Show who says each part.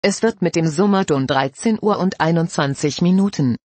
Speaker 1: Es wird mit dem Summerton 13 Uhr und 21 Minuten.